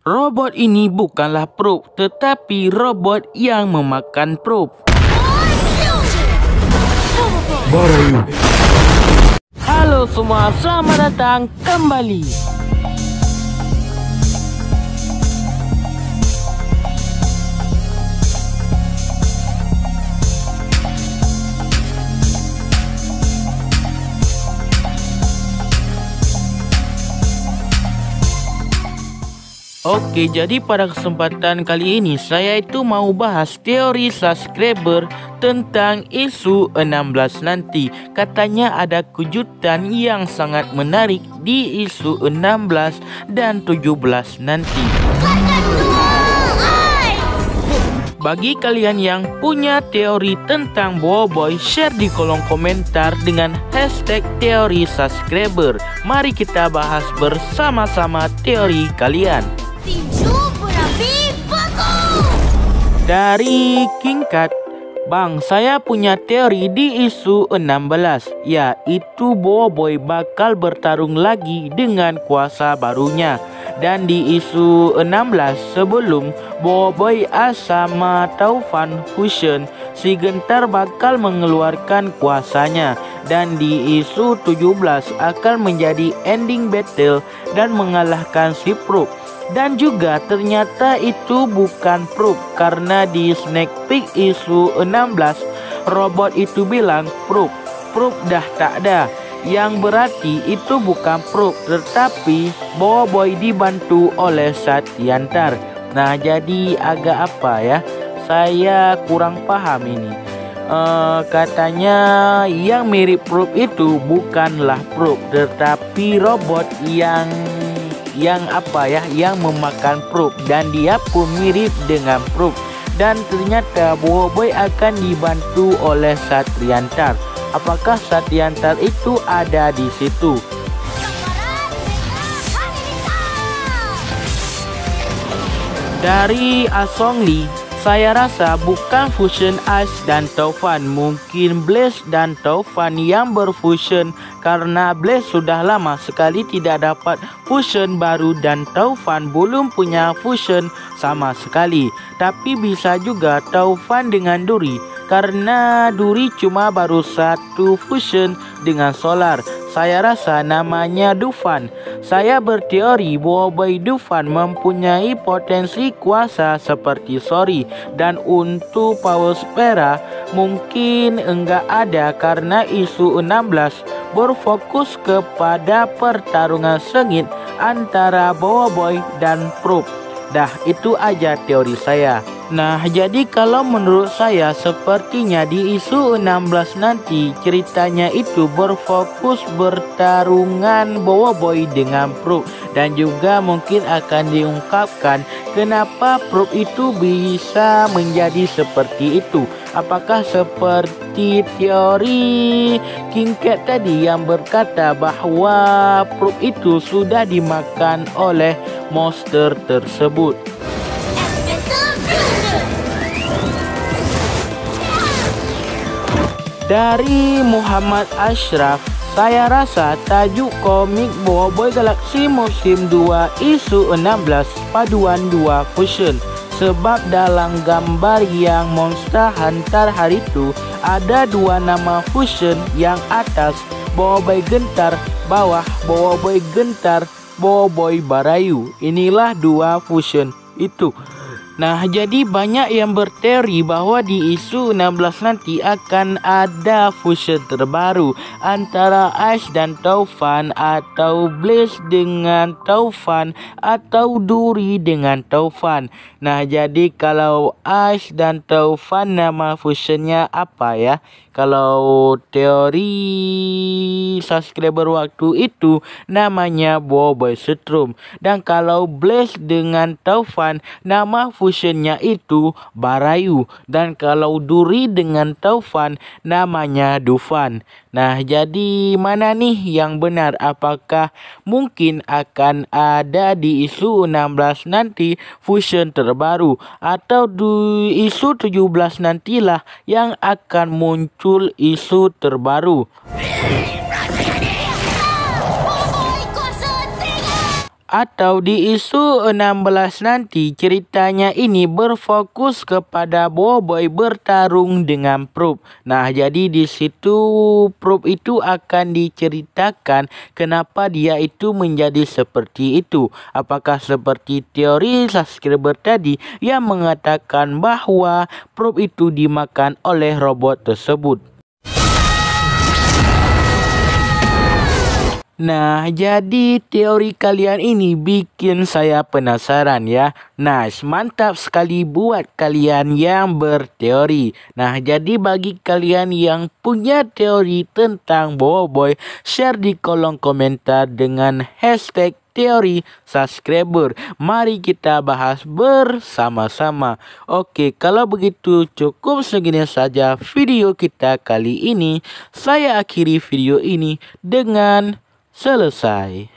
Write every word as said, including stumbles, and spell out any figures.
Robot ini bukanlah probe, tetapi robot yang memakan probe. Barayu. Halo semua, selamat datang kembali. Oke, jadi pada kesempatan kali ini saya itu mau bahas teori subscriber tentang isu enam belas nanti. Katanya ada kejutan yang sangat menarik di isu enam belas dan tujuh belas nanti. Bagi kalian yang punya teori tentang Boboiboy, share di kolom komentar dengan hashtag teori subscriber. Mari kita bahas bersama-sama teori kalian. Dari King Cat, Bang, saya punya teori di isu enam belas, yaitu Boboiboy bakal bertarung lagi dengan kuasa barunya. Dan di isu enam belas sebelum Boboiboy sama Taufan fusion, si Gentar bakal mengeluarkan kuasanya. Dan di isu tujuh belas akan menjadi ending battle dan mengalahkan si Probe. Dan juga ternyata itu bukan probe, karena di sneak peek isu enam belas robot itu bilang probe, probe dah tak ada. Yang berarti itu bukan probe, tetapi Boboiboy dibantu oleh Satyantar. Nah, jadi agak apa ya, saya kurang paham ini. Uh, katanya yang mirip probe itu bukanlah probe, tetapi robot yang yang apa ya, yang memakan probe, dan dia pun mirip dengan probe. Dan ternyata Boboiboy akan dibantu oleh Satyantar. Apakah Satyantar itu ada di situ? Dari Asongli, saya rasa bukan fusion Ice dan Taufan, mungkin Blaze dan Taufan yang berfusion, karena Blaze sudah lama sekali tidak dapat fusion baru dan Taufan belum punya fusion sama sekali. Tapi bisa juga Taufan dengan Duri, karena Duri cuma baru satu fusion dengan Solar. Saya rasa namanya Dufan. Saya berteori Boboiboy Dufan mempunyai potensi kuasa seperti Sori. Dan untuk Power Spera mungkin enggak ada, karena isu enam belas berfokus kepada pertarungan sengit antara Boboiboy dan Probe. Dah, itu aja teori saya. Nah, jadi kalau menurut saya sepertinya di isu enam belas nanti ceritanya itu berfokus bertarungan Boboiboy dengan Probe, dan juga mungkin akan diungkapkan kenapa Probe itu bisa menjadi seperti itu. Apakah seperti teori King Cat tadi yang berkata bahwa Probe itu sudah dimakan oleh monster tersebut? Dari Muhammad Ashraf, saya rasa tajuk komik Boboiboy Galaxy musim dua isu enam belas paduan dua fusion. Sebab dalam gambar yang Monster Hunter hari itu ada dua nama fusion, yang atas Boboiboy Gentar, bawah Boboiboy Gentar, Boboiboy Barayu. Inilah dua fusion itu. Nah, jadi banyak yang berteori bahwa di isu enam belas nanti akan ada fusion terbaru antara Ice dan Taufan, atau Blaze dengan Taufan, atau Duri dengan Taufan. Nah, jadi kalau Ice dan Taufan nama fusionnya apa ya? Kalau teori subscriber waktu itu namanya Boboiboy Strom. Dan kalau Blaze dengan Taufan nama fusionnya itu Barayu. Dan kalau Duri dengan Taufan namanya Dufan. Nah, jadi mana nih yang benar? Apakah mungkin akan ada di isu enam belas nanti fusion terbaru, atau di isu tujuh belas nantilah yang akan muncul isu terbaru? Atau di isu enam belas nanti ceritanya ini berfokus kepada Boboiboy bertarung dengan Proof. Nah, jadi di situ Proof itu akan diceritakan kenapa dia itu menjadi seperti itu. Apakah seperti teori subscriber tadi yang mengatakan bahwa Proof itu dimakan oleh robot tersebut. Nah, jadi teori kalian ini bikin saya penasaran ya. Nah, mantap sekali buat kalian yang berteori. Nah, jadi bagi kalian yang punya teori tentang Boboiboy, share di kolom komentar dengan hashtag teori subscriber. Mari kita bahas bersama-sama. Oke, kalau begitu cukup segini saja video kita kali ini. Saya akhiri video ini dengan selesai.